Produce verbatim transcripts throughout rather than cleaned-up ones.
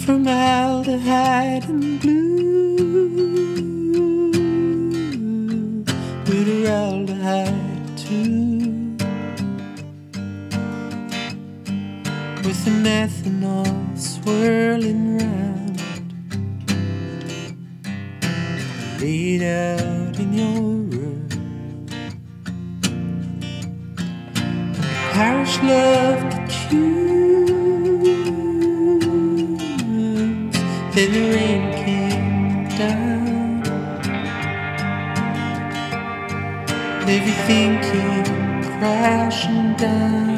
Formaldehyde and glue, butyraldehyde too, with the methanol swirling round, laid out in your room. Parish loved the tunes, then the rain came down, everything came crashing down.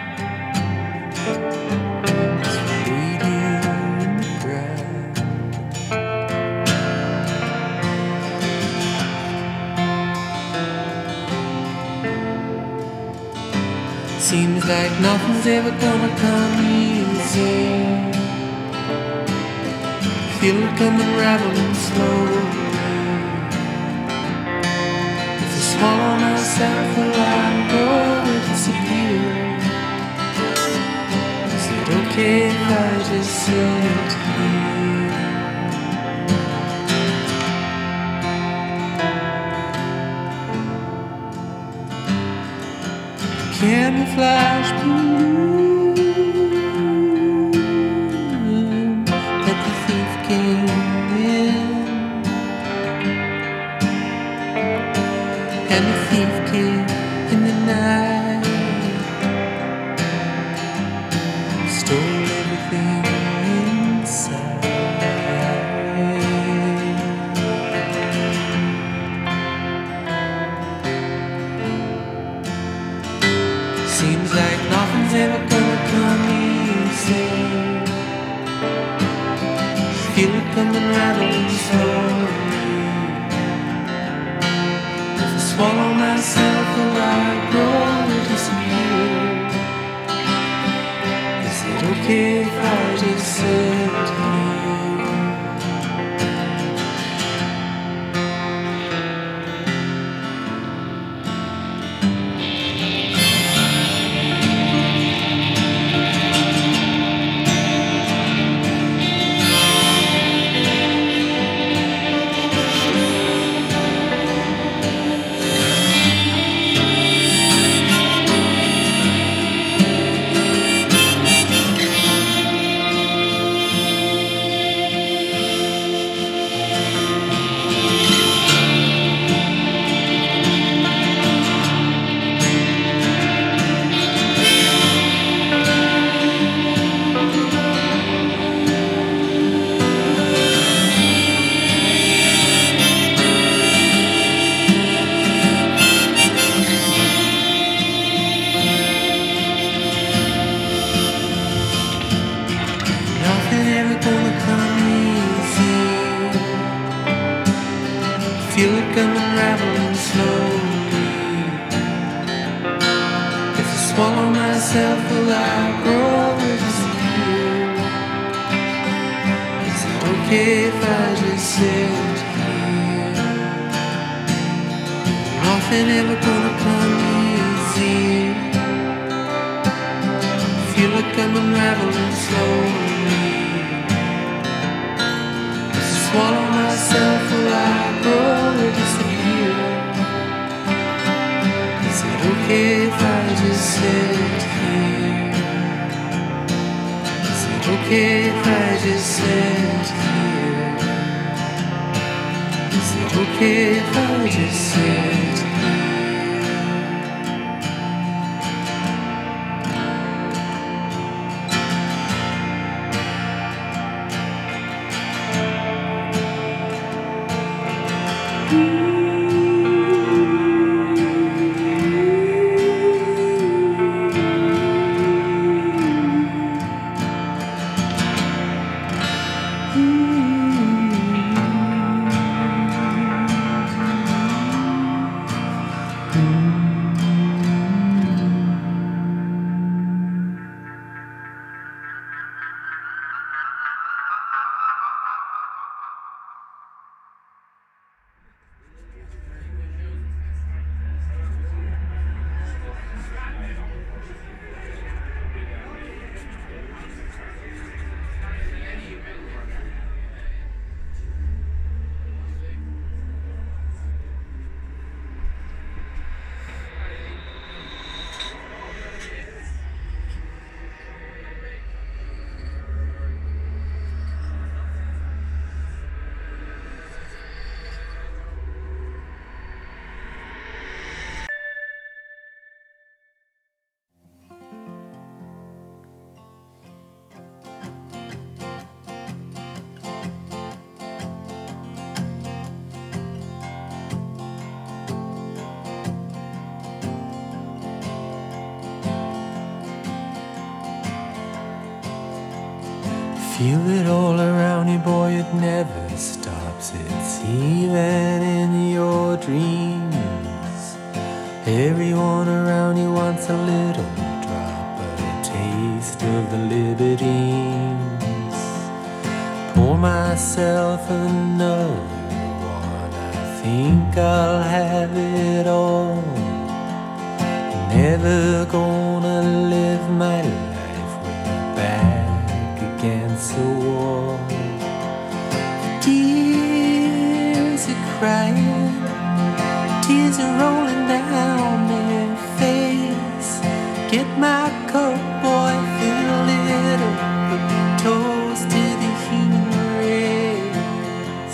Seems like nothing's ever gonna come easy. Feel it come unraveling slowly. If I swallow myself alive, or disappear, is it okay if I just sit here? Camouflage balloon that the thief came in, and the thief came in the night, stole everything inside. Seems like nothing's ever gonna come easy. Feel it coming rattling slowly. If I swallow myself alive, grow to disappear, is it okay if I just sit here? Feel it all around you, boy, it never stops. It's even in your dreams. Everyone around you wants a little drop of a taste of the libertines. Pour myself another one, I think I'll have it all. Never gonna live my life with my back against the wall. Tears are crying, tears are rolling down their face. Get my cup, boy, fill it up, toast to the human race.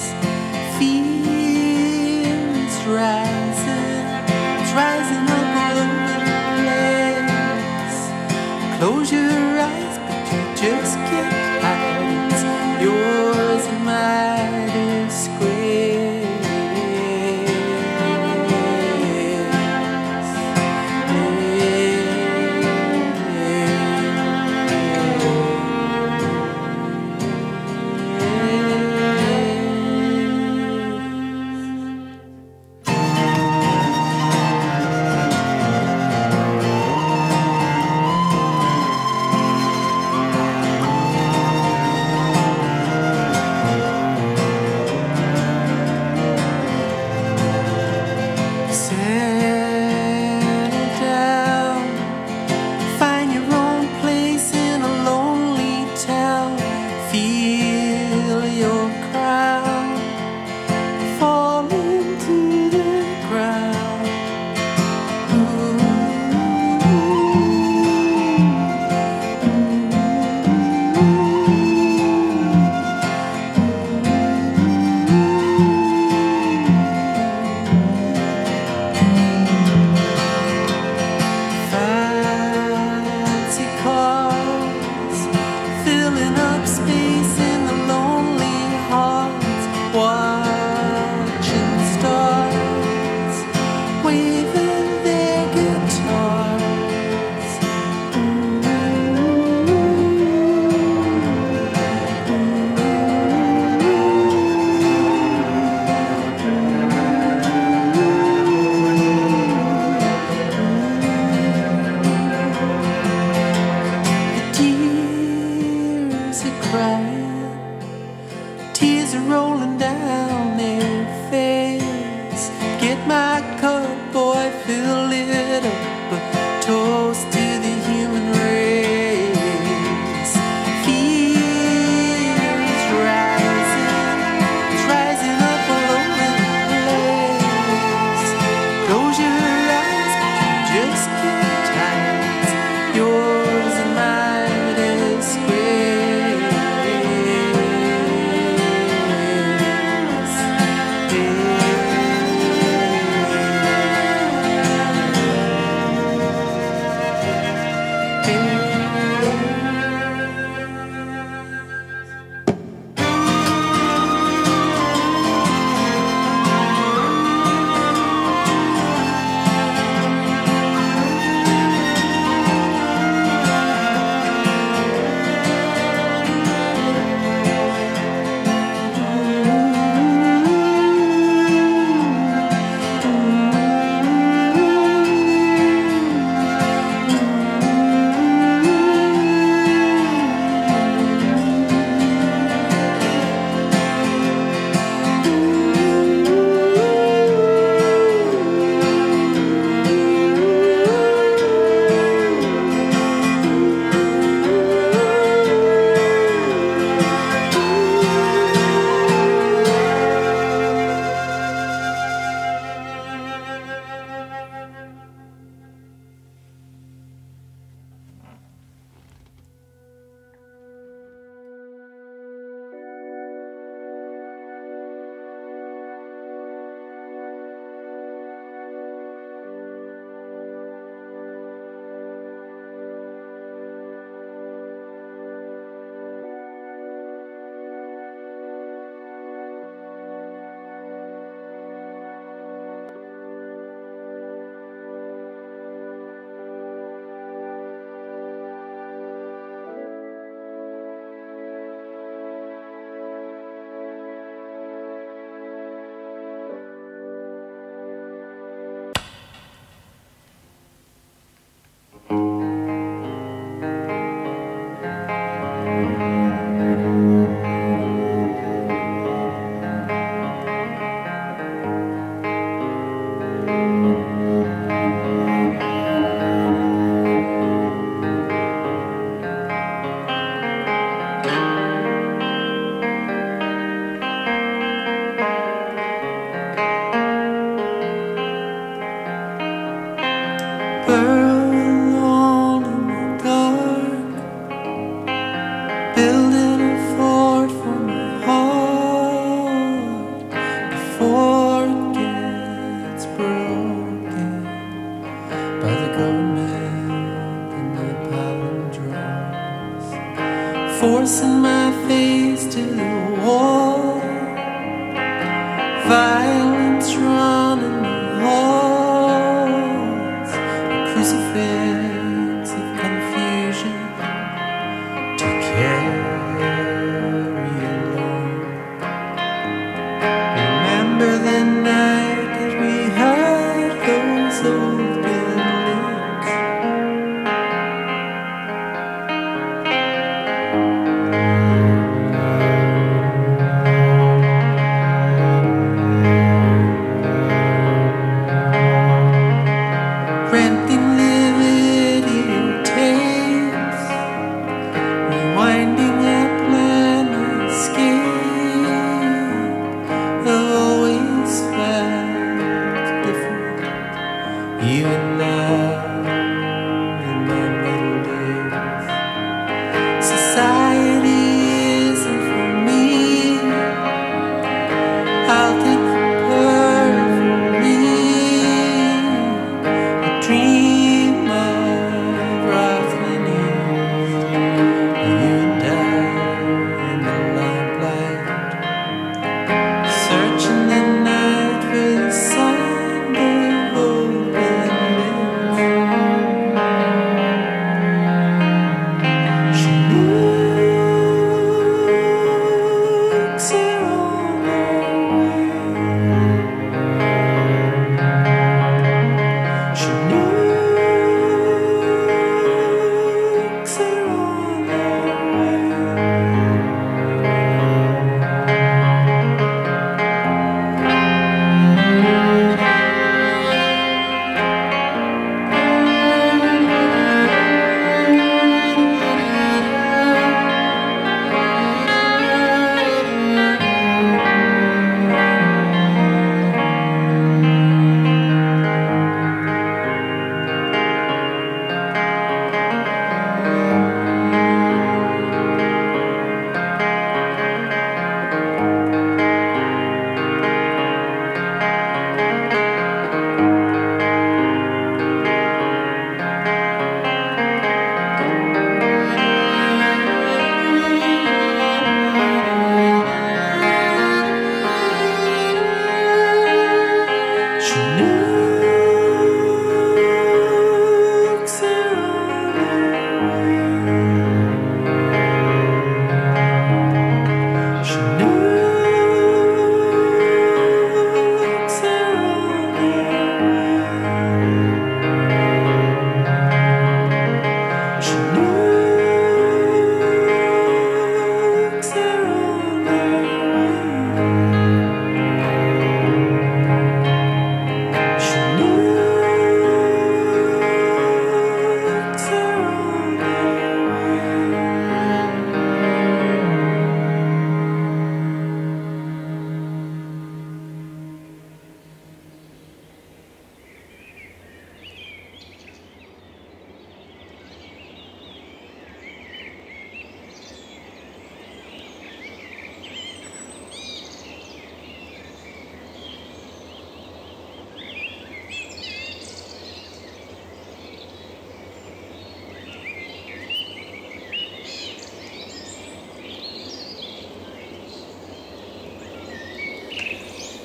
Fear is rising, it's rising up all over the place. Close your eyes, but you just can't hide. It's yours and my disgrace.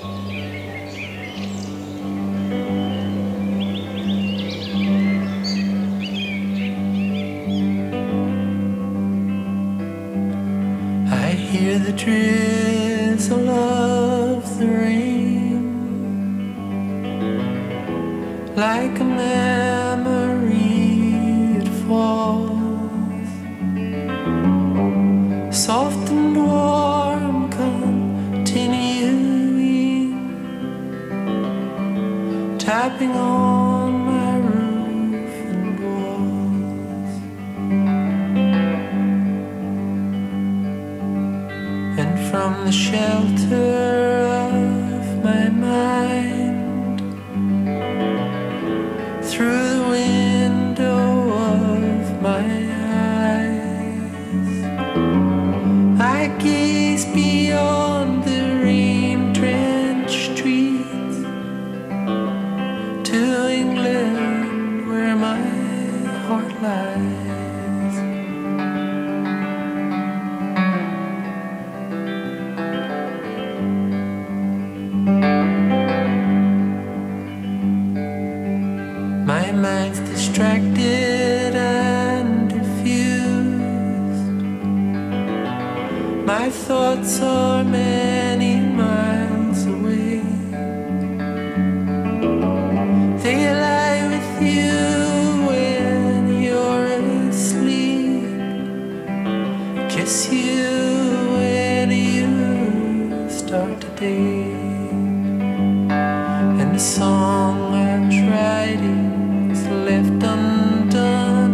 Hear the drizzle of the rain like a memory it falls, soft and warm, continuing, tapping on my roof and walls. And from the shelter of my mind, through the window of my eyes, I gaze beyond the rain-drenched streets to England, where my heart lies. My mind's distracted and diffused. My thoughts are many miles away. They lie with you when you're asleep, kiss you when you start to day. And the song I was writing left undone.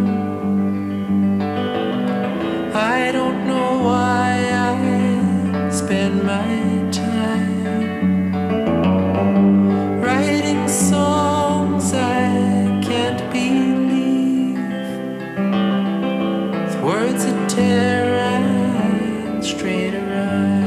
I don't know why I spend my time writing songs I can't believe, with words that tear and straight around.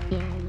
Yeah.